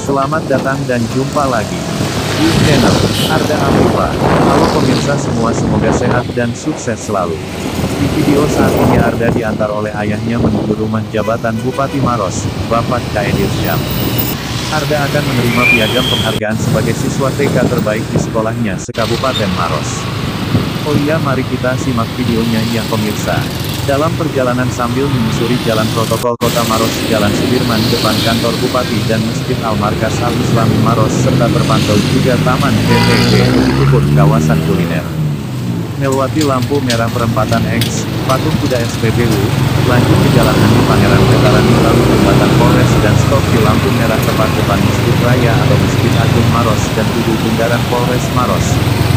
Selamat datang dan jumpa lagi di channel Arda Afifa. Halo pemirsa semua, semoga sehat dan sukses selalu. Di video saat ini Arda diantar oleh ayahnya menuju rumah jabatan Bupati Maros, Bapak Caedir Syam. Arda akan menerima piagam penghargaan sebagai siswa TK terbaik di sekolahnya se-Kabupaten Maros. Oh iya, mari kita simak videonya ya pemirsa. Dalam perjalanan sambil menyusuri jalan protokol Kota Maros, Jalan Sudirman depan kantor Bupati dan Masjid Al-Markas Al-Islami Maros, serta terpantau juga Taman BTG Utukur kawasan kuliner. Melewati lampu merah perempatan X, patung kuda SPBU, lanjut ke Jalan Andi Pangeran Veteran lalu jembatan Polres dan stop di lampu merah tepat depan Masjid Raya atau Masjid Agung Maros dan Tugu Bundaran Polres Maros.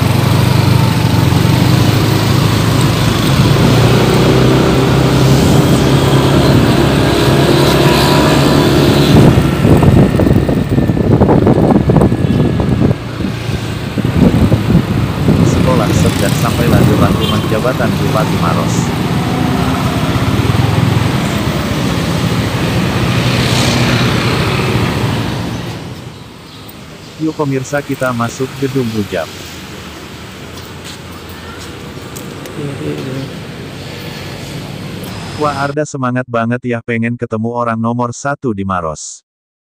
Dan sampailah di depan rumah jabatan Bupati Maros. Yuk pemirsa, kita masuk gedung Rujak. Wah, Arda semangat banget ya, pengen ketemu orang nomor 1 di Maros.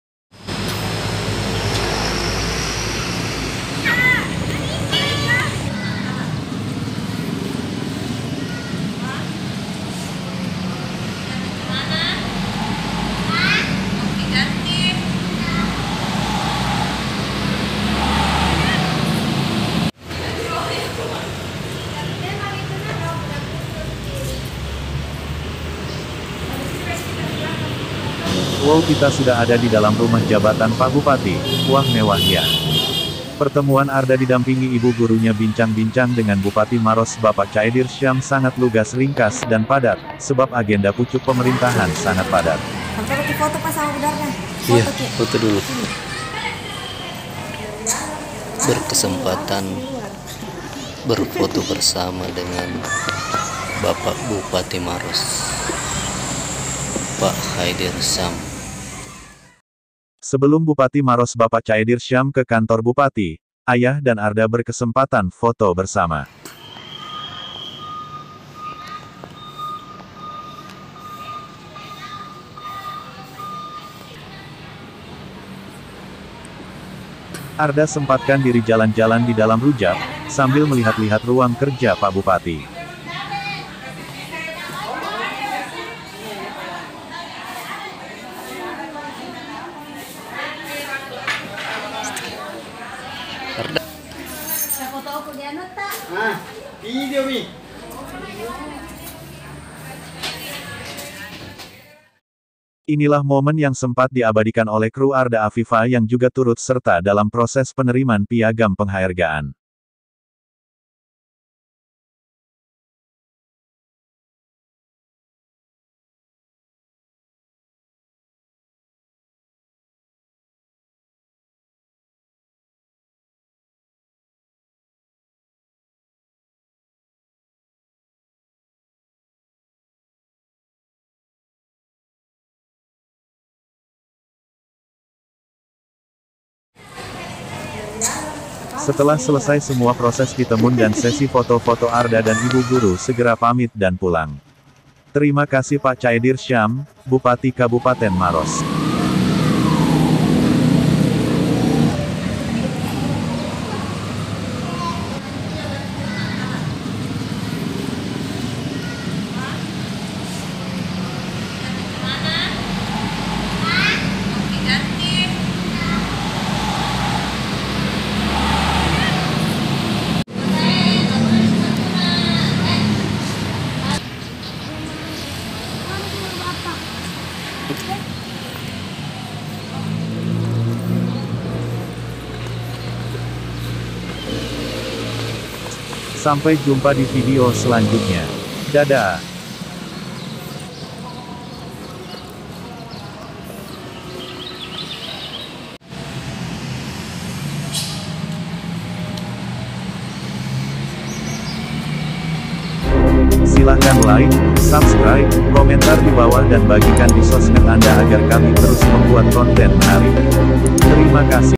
Wow, kita sudah ada di dalam rumah jabatan Pak Bupati. Wah, mewah ya. Pertemuan Arda didampingi ibu gurunya bincang-bincang dengan Bupati Maros Bapak Caedir Syam sangat lugas, ringkas, dan padat, sebab agenda pucuk pemerintahan sangat padat. Foto pas sama benarnya. Iya, foto dulu. Berkesempatan berfoto bersama dengan Bapak Bupati Maros, Pak Caedir Syam. Sebelum Bupati Maros Bapak Caedir Syam ke kantor Bupati, ayah dan Arda berkesempatan foto bersama. Arda sempatkan diri jalan-jalan di dalam Rujak, sambil melihat-lihat ruang kerja Pak Bupati. Inilah momen yang sempat diabadikan oleh kru Arda Afifa yang juga turut serta dalam proses penerimaan piagam penghargaan. Setelah selesai semua proses ditemun dan sesi foto-foto, Arda dan ibu guru segera pamit dan pulang. Terima kasih Pak Caedir Syam, Bupati Kabupaten Maros. Sampai jumpa di video selanjutnya. Dadah. Silahkan like, subscribe, komentar di bawah dan bagikan di sosmed Anda agar kami terus membuat konten menarik. Terima kasih.